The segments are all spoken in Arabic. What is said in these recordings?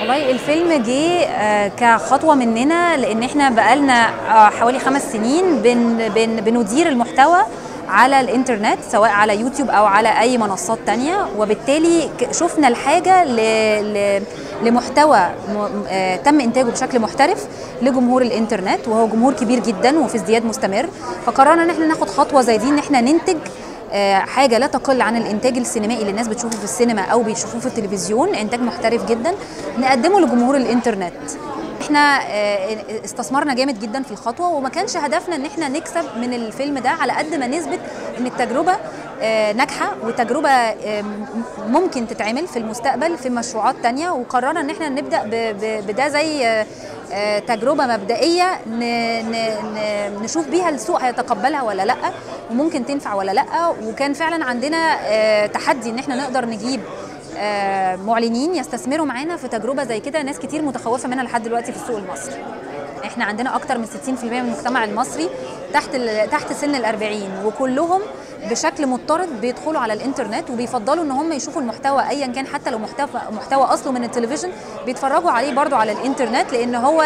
والله الفيلم جه كخطوه مننا، لان احنا بقالنا حوالي 5 سنين بندير المحتوى على الانترنت، سواء على يوتيوب او على اي منصات تانية، وبالتالي شفنا الحاجه لمحتوى تم انتاجه بشكل محترف لجمهور الانترنت، وهو جمهور كبير جدا وفي ازدياد مستمر. فقررنا ان احنا ناخد خطوه زي دي، ان احنا ننتج حاجه لا تقل عن الانتاج السينمائي اللي الناس بتشوفه في السينما او بيشوفوه في التلفزيون، انتاج محترف جدا نقدمه لجمهور الانترنت. احنا استثمرنا جامد جدا في الخطوه، وما كانش هدفنا ان احنا نكسب من الفيلم ده على قد ما نثبت ان التجربه ناجحه، وتجربه ممكن تتعمل في المستقبل في مشروعات تانية. وقررنا ان احنا نبدا بده زي تجربه مبدئيه نشوف بيها السوق هيتقبلها ولا لا، وممكن تنفع ولا لا. وكان فعلا عندنا تحدي ان احنا نقدر نجيب معلنين يستثمروا معانا في تجربه زي كده، ناس كتير متخوفه منها لحد دلوقتي في السوق المصري. احنا عندنا اكتر من 60% من المجتمع المصري تحت سن ال40، وكلهم بشكل مضطرد بيدخلوا على الانترنت وبيفضلوا ان هم يشوفوا المحتوى ايا كان، حتى لو محتوى اصله من التلفزيون بيتفرجوا عليه برضو على الانترنت، لان هو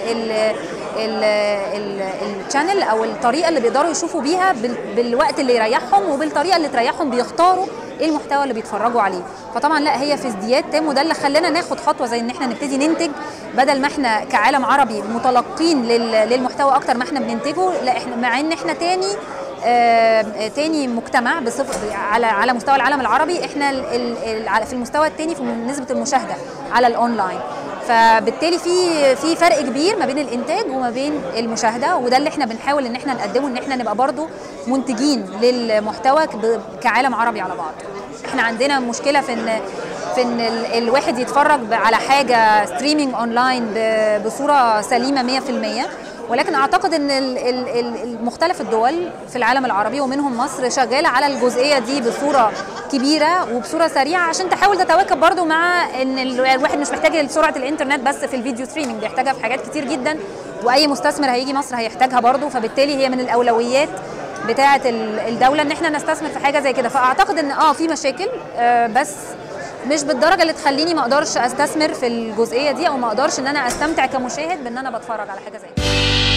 الشانل او الطريقه اللي بيقدروا يشوفوا بيها بالوقت اللي يريحهم وبالطريقه اللي تريحهم بيختاروا ايه المحتوى اللي بيتفرجوا عليه. فطبعا لا، هي في ازدياد تام، وده اللي خلانا ناخد خطوه زي ان احنا نبتدي ننتج، بدل ما احنا كعالم عربي متلقين للمحتوى اكتر ما احنا بننتجه. لا، احنا مع ان احنا تاني مجتمع بصفه على مستوى العالم العربي، احنا في المستوى الثاني في نسبه المشاهده على الاونلاين. فبالتالي في فرق كبير ما بين الانتاج وما بين المشاهده، وده اللي احنا بنحاول ان احنا نقدمه، ان احنا نبقى برضو منتجين للمحتوى كعالم عربي على بعض. احنا عندنا مشكله في ان الواحد يتفرج على حاجه ستريمينج اونلاين بصوره سليمه 100%، ولكن اعتقد ان مختلف الدول في العالم العربي ومنهم مصر شغاله على الجزئيه دي بصوره كبيره وبصوره سريعه، عشان تحاول تتواكب برضو مع ان الواحد مش محتاج سرعه الانترنت بس في الفيديو ستريمينج، بيحتاجها في حاجات كتير جدا، واي مستثمر هيجي مصر هيحتاجها برضو. فبالتالي هي من الاولويات بتاعه الدوله ان احنا نستثمر في حاجه زي كده. فاعتقد ان في مشاكل، بس مش بالدرجه اللي تخليني ما اقدرش استثمر في الجزئيه دي، او ما اقدرش ان انا استمتع كمشاهد بان انا بتفرج على حاجه زي كده.